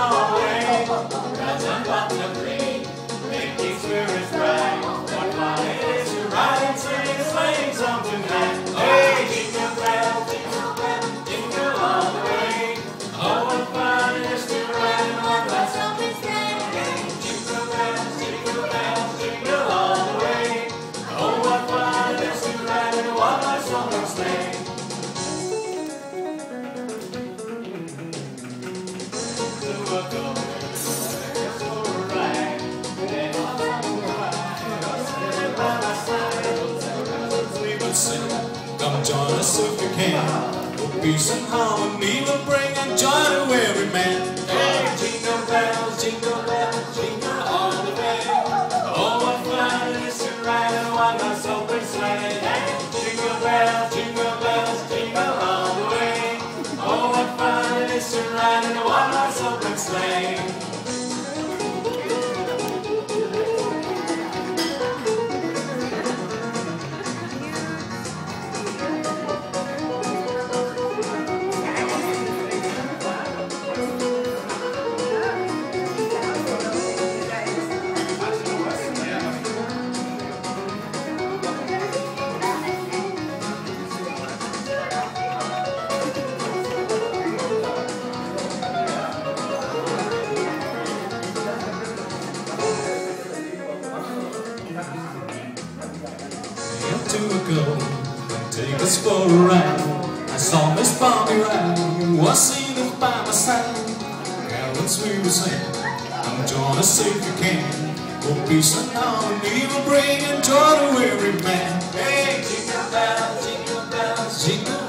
all the way. Bells and buttons ring, making spirits bright. What fun it is to ride and sing a sleighing song tonight. Hey, jingle bells, jingle all the way. Oh, what fun it is to ride in one horse open sleigh. Jingle bells, jingle all the way. Oh, what fun it is to ride in one horse open sleigh. Come join us if you can. For peace and harmony will bring and joy to every man. Hey, jingle bells, jingle all the way. Oh, what fun it is to ride in one horse open sleigh. Hey, jingle bells, jingle all the way. Oh, what fun it is to ride in a one horse open sleigh. To go, take us for a ride. I saw Miss Bobby ride, was singing by my side. Carols we will sing, come join us if you can. For peace and harmony will bring and joy to every man. Hey, jingle bells, jingle